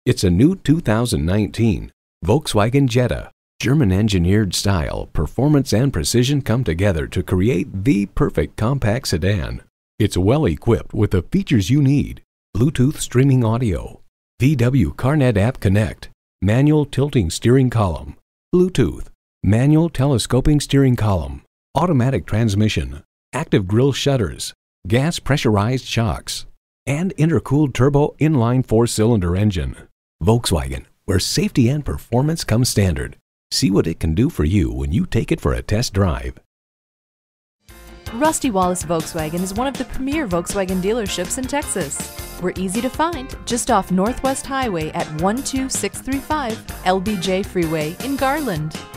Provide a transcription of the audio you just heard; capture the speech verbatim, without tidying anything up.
It's a new two thousand nineteen Volkswagen Jetta. German-engineered style, performance, and precision come together to create the perfect compact sedan. It's well equipped with the features you need: Bluetooth streaming audio, V W CarNet App Connect, manual tilting steering column, Bluetooth, manual telescoping steering column, automatic transmission, active grille shutters, gas pressurized shocks, and intercooled turbo inline four-cylinder engine. Volkswagen, where safety and performance come standard. See what it can do for you when you take it for a test drive. Rusty Wallis Volkswagen is one of the premier Volkswagen dealerships in Texas. We're easy to find just off Northwest Highway at one two six three five L B J Freeway in Garland.